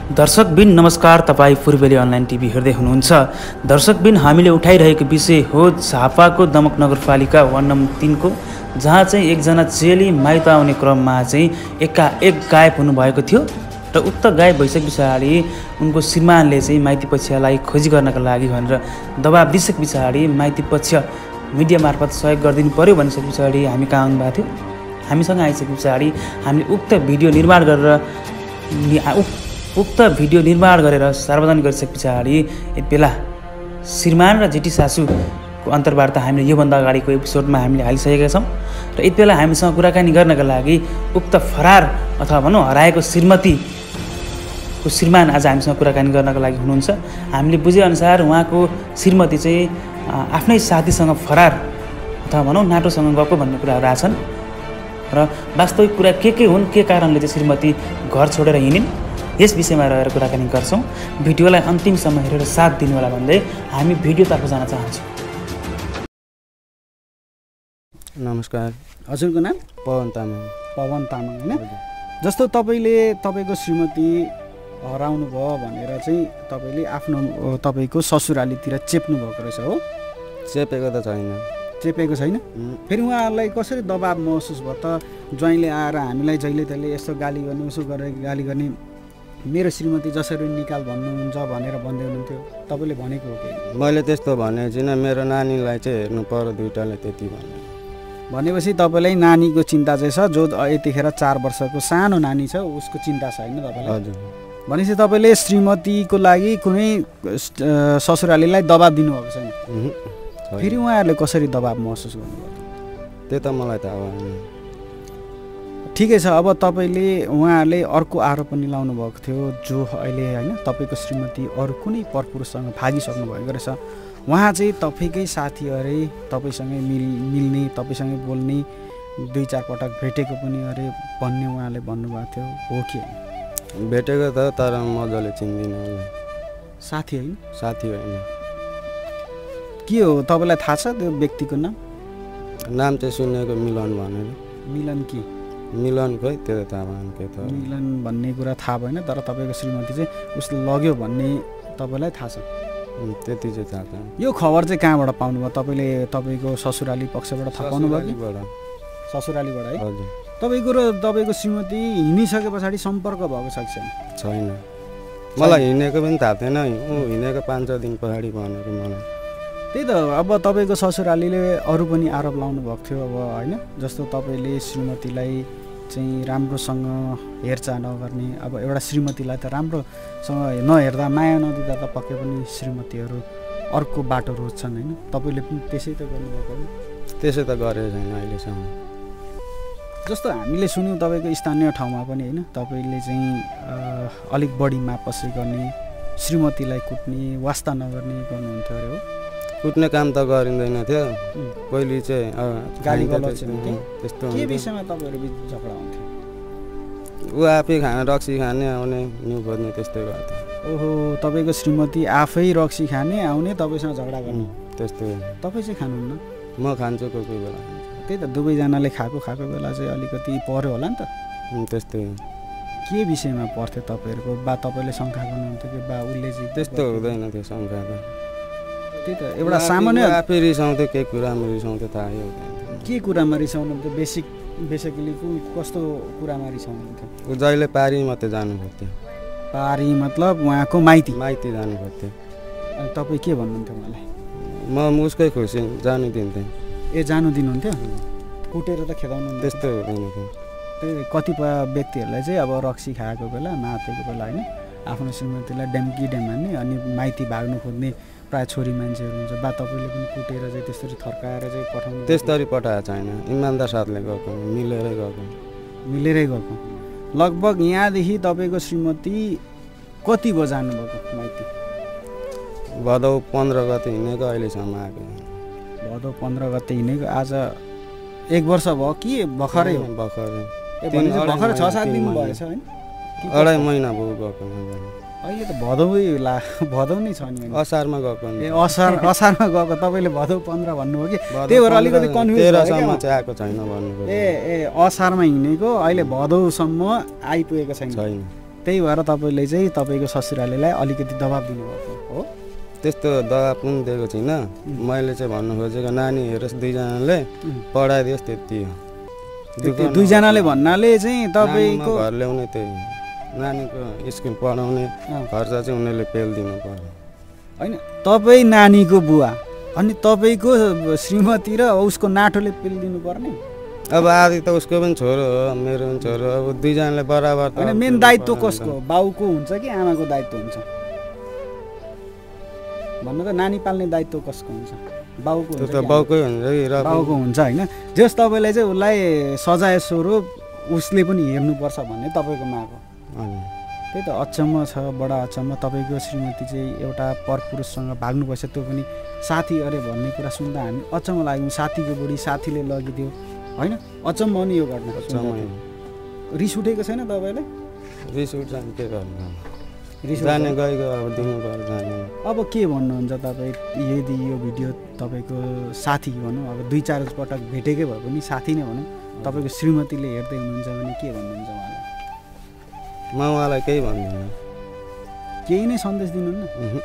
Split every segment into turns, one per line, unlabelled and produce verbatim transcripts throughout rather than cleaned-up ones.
दर्शकबिन नमस्कार, तपाईँ पूर्वेली अनलाइन टिभी हेर्दै हुनुहुन्छ। दर्शकबिन हामीले उठाइरहेको विषय हो झापाको दमक नगरपालिका वार्ड नम्बर तीनको, जहाँ चाहिँ एकजना चेली माइत आउने क्रममा चाहिँ एकाएक गायब हुनुभएको थियो र उक्त गायब भइसके पछाडि उनको श्रीमानले चाहिँ माइती पक्षलाई खोजी गर्नका लागि भनेर दबाब दिइसके पछाडि माइती पक्ष मिडिया मार्फत सहयोग गरिदिनु पर्यो भनिसके पछाडि हामी कहाँ आउनुभएको थियो। हामीसँग आइसके पछाडि हामीले उक्त भिडियो निर्माण गरेर उक्त भिडियो निर्माण गरेर सार्वजनिक गरिसके पछाडि यति बेला श्रीमान र जेठी सासूको अन्तर्वार्ता हामीले योभन्दा अगाडिको एपिसोडमा हामीले हालिसकेका छौँ र यति बेला हामीसँग कुराकानी गर्नका लागि उक्त फरार अथवा भनौँ हराएको श्रीमतीको श्रीमान आज हामीसँग कुराकानी गर्नका लागि हुनुहुन्छ। हामीले बुझेअनुसार उहाँको श्रीमती चाहिँ आफ्नै साथीसँग फरार अथवा भनौँ नाटोसँग गएको भन्ने कुराहरू आछन् र वास्तविक कुरा के के हुन्, के कारणले चाहिँ श्रीमती घर छोडेर हिँडिन्, यस विषयमा रहेर कुराकानी गर्छौँ। भिडियोलाई अन्तिमसम्म हेरेर साथ दिनु होला भन्दै हामी भिडियोतर्फ जान चाहन्छौँ।
नमस्कार,
हजुरको नाम?
पवन तामाङ।
पवन तामाङ होइन? जस्तो तपाईँले तपाईँको श्रीमती हराउनु भयो भनेर चाहिँ तपाईँले आफ्नो तपाईँको ससुरालीतिर चेप्नु भएको रहेछ हो?
चेपेको त छैन।
चेपेको छैन? फेरि उहाँहरूलाई कसरी दबाब महसुस भयो त? ज्वाइँले आएर हामीलाई जहिले तहिले यस्तो गाली गर्ने उसो गरेर गाली गर्ने, मेरो श्रीमती जसरी निकाल भन्नुहुन्छ भनेर भन्दै हुनुहुन्थ्यो, तपाईँले भनेको हो कि?
मैले त्यस्तो भनेको छैन, मेरो नानीलाई चाहिँ हेर्नु पर्यो दुइटाले, त्यति भने।
भनेपछि तपाईँलाई नानीको चिन्ता चाहिँ छ, जो यतिखेर चार वर्षको सानो नानी छ उसको चिन्ता छ होइन तपाईँलाई?
हजुर।
भनेपछि तपाईँले श्रीमतीको लागि कुनै ससुरालीलाई दबाब दिनुभएको छैन? फेरि उहाँहरूले कसरी दबाब महसुस गर्नुभयो?
त्यो त मलाई थाहा भएन।
ठिकै छ, अब तपाईँले उहाँहरूले अर्को आरोप पनि लाउनु भएको थियो, जो अहिले होइन तपाईँको श्रीमती अरू कुनै परपुरुषसँग भागिसक्नु भएको रहेछ। उहाँ चाहिँ तपाईँकै साथी अरे, तपाईँसँगै मिल मिल्ने तपाईँसँगै बोल्ने, दुई चार पटक भेटेको पनि अरे भन्ने उहाँले भन्नुभएको थियो, हो कि?
भेटेको त, तर मजाले चिन्दिनँ उसलाई।
साथी होइन?
साथी होइन।
के हो तपाईँलाई थाहा छ त्यो व्यक्तिको नाम?
नाम चाहिँ सुनेको मिलन भनेर।
मिलन के?
मिलन खोइ त्यो त थाहा भएन के त।
मिलन भन्ने कुरा थाहा भएन, तर तपाईँको श्रीमती चाहिँ उसले लग्यो भन्ने तपाईँलाई थाहा छ?
त्यति चाहिँ थाहा छ।
यो खबर चाहिँ कहाँबाट पाउनुभयो? तपाईँले तपाईँको ससुराली पक्षबाट थाहा पाउनुभयो कि? ससुरालीबाट है?
हजुर।
तपाईँको र तपाईँको श्रीमती हिँडिसके पछाडि सम्पर्क भएको छ कि
छैन? मलाई हिँडेको पनि थाहा थिएन, ऊ हिँडेको पाँच छ दिन पछाडि भनेको मलाई।
त्यही त, अब तपाईँको ससुरालीले अरू पनि आरोप लाउनु भएको थियो अब होइन, जस्तो तपाईँले श्रीमतीलाई चाहिँ राम्रोसँग हेरचाह नगर्ने। अब एउटा श्रीमतीलाई त राम्रोसँग नहेर्दा माया नदिँदा त पक्कै पनि श्रीमतीहरू अर्को बाटो रोज्छन् होइन? तपाईँले पनि त्यसै त गर्नुभएको हो?
त्यसै त गरेको छैन अहिलेसम्म।
जस्तो हामीले सुन्यौँ तपाईँको स्थानीय ठाउँमा पनि होइन, तपाईँले चाहिँ अलिक बढी मापसी गर्ने, श्रीमतीलाई कुट्ने, वास्ता नगर्ने गर्नुहुन्थ्यो अरे हो?
कुट्ने काम त गरिँदैन थियो पहिले चाहिँ,
गाली गलौज
त्यस्तो।
के विषयमा तपाईँहरू बिच झगडा हुन्थ्यो?
ऊ आफै खाना रक्सी खाने आउने न्यु खोज्ने त्यस्तै गर्थ्यो।
ओहो, तपाईँको श्रीमती आफै रक्सी खाने आउने तपाईँसँग झगडा गर्ने
त्यस्तै।
तपाईँ चाहिँ खानुहुन्न?
म खान्छु कोही कोही बेला।
त्यही त, दुवैजनाले खाएको खाएको बेला चाहिँ अलिकति पऱ्यो होला नि त?
त्यस्तै।
के विषयमा पर्थ्यो तपाईँहरूको? बा तपाईँले शङ्का गर्नुहुन्थ्यो कि बा उसले चाहिँ?
त्यस्तो हुँदैन थियो शङ्का त।
त्यही त, एउटा सामान्य
आफै रिसाउँथ्यो, केही कुरामा रिसाउँथ्यो, थाहै हुँदैन।
के कुरामा रिसाउनुहुन्थ्यो? बेसिक बेसिकली कस्तो कुरामा रिसाउनुहुन्थ्यो?
ऊ जहिले पारी मात्रै जानु खोज्थ्यो।
पारी मतलब उहाँको माइती?
माइती जानु खोज्थ्यो।
अनि तपाईँ के भन्नुहुन्थ्यो उहाँलाई?
म उसकै खुसी जानु दिन्थेँ।
ए, जानु दिनुहुन्थ्यो? कुटेर त खेदाउनु?
त्यस्तो हुँदैन थियो।
त्यही कतिपय व्यक्तिहरूलाई चाहिँ अब रक्सी खाएको बेला, मातेको बेला होइन, आफ्नो श्रीमतीलाई ड्याम्की ड्याम हान्ने अनि माइती भाग्नु खोज्ने प्रायः छोरी मान्छेहरू हुन्छ। बा तपाईँले पनि कुटेर चाहिँ त्यसरी थर्काएर चाहिँ पठाउनु?
त्यस्तरी पठाएको छैन, इमान्दार साथले गएको, मिलेरै गएको।
मिलेरै गएको। लगभग यहाँदेखि तपाईँको श्रीमती कति बजी जानुभएको माइती?
भदौ पन्ध्र गते हिँडेको, अहिलेसम्म आएको।
भदौ पन्ध्र गते हिँडेको, आज एक वर्ष भयो कि भर्खरै?
भर्खरै।
भर्खरै छ सात दिन भएछ होइन?
अढाई महिना भयो गएको।
अहिले त भदौ ला भदौ नै छ नि?
असारमा गएको।
ए, असार असारमा गएको, तपाईँले भदौ पन्ध्र भन्नुभयो कि त्यही भएर अलिकति कन्फ्युज
तेह्रसम्म चाहिँ आएको छैन भन्नुभयो।
ए ए असारमा हिँडेको, अहिले भदौसम्म आइपुगेको छैन?
छैन।
त्यही भएर तपाईँले चाहिँ तपाईँको ससुरालीलाई अलिकति दबाब दिनुभएको हो?
त्यस्तो दबाब पनि दिएको छुइनँ। मैले चाहिँ भन्नु खोजेको नानी हेरोस् दुईजनाले पढाइदियोस् त्यति हो।
दुईजनाले भन्नाले चाहिँ तपाईँको
घर ल्याउने त्यही नानीको स्कुल पढाउने खर्च चाहिँ उनीहरूले पेलिदिनु पर्यो
होइन। तपाईँ नानीको बुवा अनि तपाईँको श्रीमती र उसको नाठोले पेलिदिनु पर्ने?
अब आदि त उसको पनि छोरो हो मेरो पनि छोरो अब दुईजनाले बराबर
होइन। मेन दायित्व कसको? बाउको हुन्छ कि आमाको दायित्व हुन्छ? भन्नु त नानी पाल्ने दायित्व कसको हुन्छ? बाउको हुन्छ
त बाउकै हुन्छ कि र
बाउको हुन्छ होइन। जस तपाईँलाई चाहिँ उसलाई सजाय स्वरूप उसले पनि हेर्नुपर्छ भन्ने तपाईँको मागो। त्यही त अचम्म छ, बडा अचम्म। तपाईँको श्रीमती चाहिँ एउटा परपुरुषसँग भाग्नु भएछ, त्यो पनि साथी अरे भन्ने कुरा सुन्दा हामी अचम्म लाग्यौँ। साथीको बुढी साथीले लगिदियो होइन, अचम्म नि यो घटना। रिस उठेको छैन तपाईँलाई?
रिस उठ्छ के गर्नु, जाने गएको अब दिनु पर्यो जाने।
अब के भन्नुहुन्छ तपाईँ? यदि यो भिडियो तपाईँको साथी भनौँ, अब दुई चार पटक भेटेकै भए पनि साथी नै भनौँ, तपाईँको श्रीमतीले हेर्दै हुनुहुन्छ भने के भन्नुहुन्छ उहाँलाई?
म उहाँलाई केही भन्दिनँ।
केही नै सन्देश दिनुहुन्न?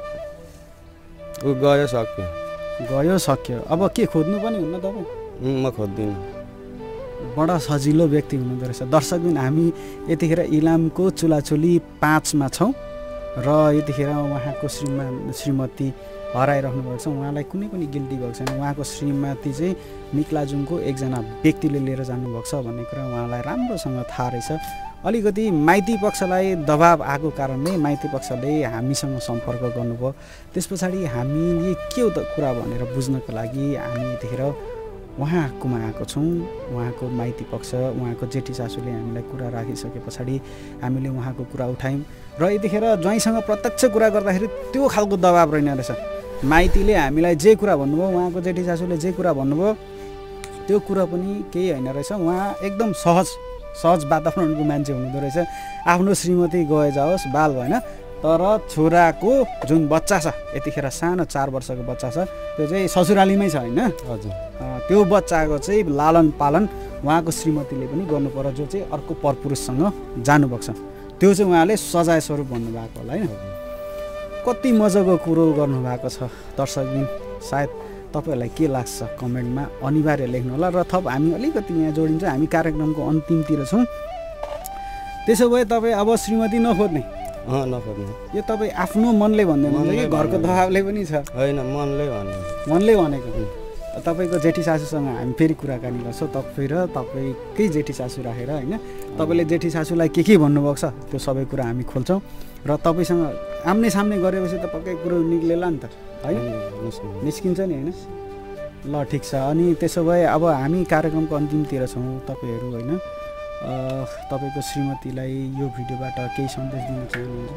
ऊ गयो सक्यो
गयो सक्यो। अब के खोज्नु पनि हुन्न तपाईँ?
म खोज्दिनँ।
बडा सजिलो व्यक्ति हुनुहुँदो रहेछ। दर्शकबिन हामी यतिखेर इलामको चुलाचुली पाँचमा छौँ र यतिखेर उहाँको श्रीमान श्रीमती हराइराख्नु भएको छ। उहाँलाई कुनै पनि गिल्टी भएको छैन। उहाँको श्रीमती चाहिँ निक्लाजुङको एकजना व्यक्तिले लिएर जानुभएको छ भन्ने कुरा उहाँलाई राम्रोसँग थाहा रहेछ। अलिकति माइती पक्षलाई दबाब आएको कारणले माइती पक्षले हामीसँग सम्पर्क गर्नुभयो। त्यस पछाडि हामीले के हो त कुरा भनेर बुझ्नको लागि हामी यतिखेर उहाँकोमा आएको छौँ। उहाँको माइती पक्ष, उहाँको जेठी सासूले हामीलाई कुरा राखिसके पछाडि हामीले उहाँको कुरा उठायौँ र यतिखेर ज्वाइँसँग प्रत्यक्ष कुरा गर्दाखेरि त्यो खालको दबाब रहेन रहेछ। माइतीले हामीलाई जे कुरा भन्नुभयो, उहाँको जेठी सासूले जे कुरा भन्नुभयो त्यो कुरा पनि केही होइन रहेछ। उहाँ एकदम सहज सहज वातावरणको मान्छे हुनुहुँदो रहेछ। आफ्नो श्रीमती गए जाओस् बाल भएन, तर छोराको जुन बच्चा छ यतिखेर सानो चार वर्षको बच्चा छ त्यो चाहिँ ससुरालीमै छ होइन?
हजुर।
त्यो बच्चाको चाहिँ लालन पालन उहाँको श्रीमतीले पनि गर्नु पर्यो, जो चाहिँ अर्को परपुरुषसँग जानुभएको छ। त्यो चाहिँ उहाँले सजाय स्वरूप भन्नुभएको होला होइन? कति मजाको कुरो गर्नुभएको छ। दर्शकबिन सायद तपाईँहरूलाई के लाग्छ कमेन्टमा अनिवार्य लेख्नु होला र थप हामी अलिकति यहाँ जोडिन्छ। हामी कार्यक्रमको अन्तिमतिर छौँ। त्यसो भए तपाईँ अब श्रीमती नखोज्ने?
अँ नखोज्ने।
यो तपाईँ आफ्नो मनले भन्दै हुनुहुन्छ कि घरको दबाबले पनि छ?
होइन मनले भने
मनले भनेको। तपाईँको जेठी सासूसँग हामी फेरि कुराकानी गर्छौँ। तपाईँ र तपाईँकै जेठी सासू राखेर होइन, तपाईँले जेठी सासूलाई के के भन्नुभएको छ त्यो सबै कुरा हामी खोल्छौँ र तपाईँसँग आम्ने सामने गरेपछि त पक्कै कुरो निक्लेला नि त होइन? निस्किन्छ नि होइन? ल ठिक छ। अनि त्यसो भए अब हामी कार्यक्रमको अन्तिमतिर छौँ। तपाईँहरू होइन तपाईँको श्रीमतीलाई यो भिडियोबाट केही सन्देश दिन चाहनुहुन्छ?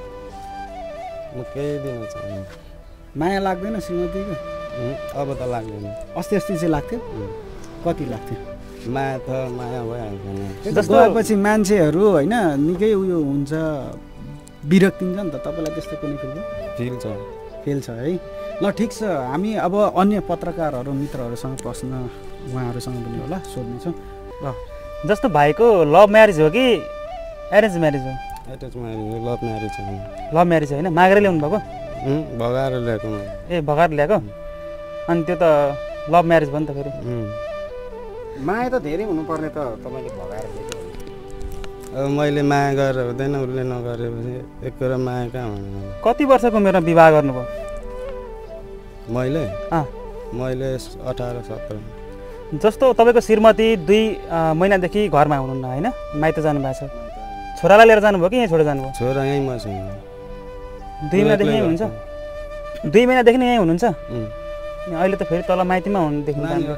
म केही दिन चाहन्छु।
माया लाग्दैन श्रीमतीको?
अब त लाग्दैन।
अस्ति अस्ति चाहिँ लाग्थ्यो? कति लाग्थ्यो?
माया त माया भइहाल्छ।
जस्तो गएपछि मान्छेहरू होइन निकै उयो हुन्छ, विरक्तिन्छ नि त। तपाईँलाई त्यस्तो कुनै फिल
फिल छ?
फिल छ है। ल ठिक छ। हामी अब अन्य पत्रकारहरू मित्रहरूसँग प्रश्न उहाँहरूसँग पनि होला सोध्नेछौँ। ल
जस्तो भाइको लभ म्यारेज हो कि एरेन्ज म्यारेज हो?
एरेन्ज म्यारेज हो। लभ म्यारेज हो।
लभ म्यारेज होइन, मागेर ल्याउनु भएको?
भगाएर ल्याएको।
ए भगाएर ल्याएको? अनि त्यो त लभ म्यारेज भयो नि त फेरि।
माया त धेरै हुनुपर्ने त तपाईँले भगाएर ल्याएको।
अब मैले माया गरेर हुँदैन, उसले नगरेपछि एक कुरा माया कहाँ हुनु।
कति वर्षको उमेरमा विवाह गर्नुभयो?
मैले
अँ
मैले अठार सत्र।
जस्तो तपाईँको श्रीमती दुई महिनादेखि घरमा हुनुहुन्न होइन, माइत जानुभएको छ। छोरालाई लिएर जानुभयो कि यहीँ छोडेर जानुभयो?
छोरा यहीँ मसँग।
दुई महिनादेखि यहीँ हुनुहुन्छ? दुई महिनादेखि नै यहीँ हुनुहुन्छ? अहिले त फेरि तल माइतीमा हुनुदेखि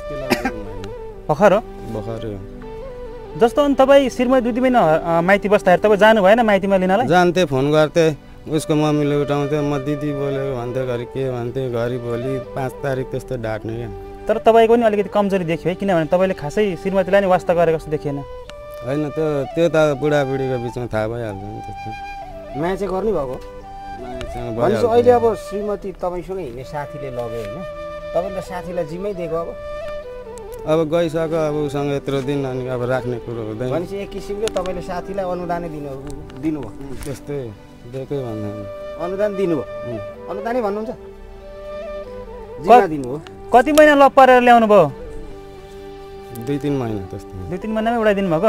भर्खर हो?
भर्खर हो।
जस्तो अनि तपाईँ श्रीमती दुई दुई महिना माइती बस्दाखेरि तपाईँ जानु भएन माइतीमा लिनलाई?
जान्थेँ, फोन गर्थेँ, उसको मम्मीले उठाउँथ्यो, म दिदी बोलेको भन्थ्यो, घरि के भन्थ्यो, घरि भोलि पाँच तारिक त्यस्तो ढाँट्ने क्या।
तर तपाईँको पनि अलिकति कमजोरी देखियो है, किनभने तपाईँले खासै श्रीमतीलाई नै वास्ता गरेको जस्तो देखिएन?
होइन त्यो त्यो त बुढाबुढीको बिचमा थाहा भइहाल्छ नि त्यस्तो।
माया चाहिँ गर्नुभएको?
मायासँग
अहिले अब श्रीमती तपाईँसँग हिँड्ने साथीले लग्यो होइन, तपाईँले त साथीलाई जिम्मै दिएको? अब
अब गइसक्यो अब उसँग यत्रो दिन अनि अब राख्ने कुरो हुँदैन
भनेपछि एक किसिमले तपाईँले साथीलाई अनुदानै दिनु दिनुभयो
त्यस्तै दिएकै भन्दा
अनुदान दिनुभयो अनुदानै भन्नुहुन्छ जिम्मा दिनुभयो
कति महिना लप पारेर ल्याउनु भयो
दुई तिन महिना त्यस्तो
दुई तिन महिनामै उडाइदिनु भएको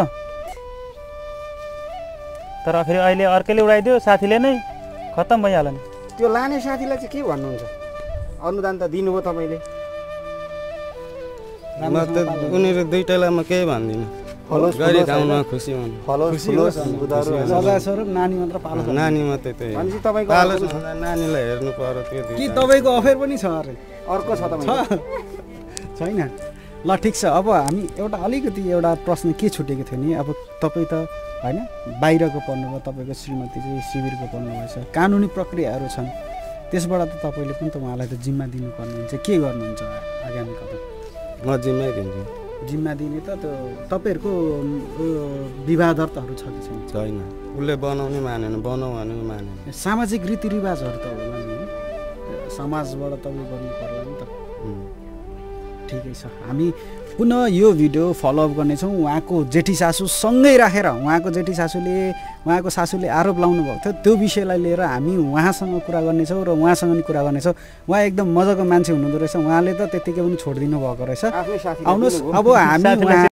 तर फेरि अहिले अर्कैले उडाइदियो साथीले नै खत्तम भइहाल्यो नि
त्यो लाने साथीलाई चाहिँ के भन्नुहुन्छ अनुदान त दिनुभयो तपाईँले
म त उनीहरू दुइटैलाई म केही भन्दिनँ गरी खाउन खुसी हुनु
सजायस्वरूप नानी मात्र पालो
नानी मात्रै त्यही
भनेपछि तपाईँको
पालो नानीलाई हेर्नु पर्यो त्यो
कि तपाईँको अफेयर पनि छ अरे
अर्को छ तपाईँको
छैन ल ठिक छ अब हामी एउटा अलिकति एउटा प्रश्न के छुटेको थियो नि अब तपाईँ त होइन बाहिरको पढ्नुभयो तपाईँको श्रीमती चाहिँ शिविरको पढ्नुभएछ कानुनी प्रक्रियाहरू छन् त्यसबाट त तपाईँले पनि त उहाँलाई त जिम्मा दिनुपर्ने हुन्छ के गर्नुहुन्छ आगामी कदम
म जिम्मै दिन्छु
जिम्मा दिने त त्यो तपाईँहरूको विवाह दर्ताहरू छ कि छैन
छैन उसले बनाउने मानेन बनाऊ भने मानेन
सामाजिक रीतिरिवाजहरू त होला नि समाजबाट तपाईँ गर्नु पर्ला नि त ठिकै छ हामी पुनः यो भिडियो फलोअप गर्नेछौँ उहाँको जेठी सासू सँगै राखेर उहाँको जेठी सासूले उहाँको सासूले आरोप लाउनु भएको थियो त्यो विषयलाई लिएर हामी उहाँसँग कुरा गर्नेछौँ र उहाँसँग नि कुरा गर्नेछौँ उहाँ एकदम मजाको मान्छे हुनुहुँदो रहेछ उहाँले त त्यत्तिकै पनि छोडिदिनु भएको रहेछ आउनुहोस् अब हामी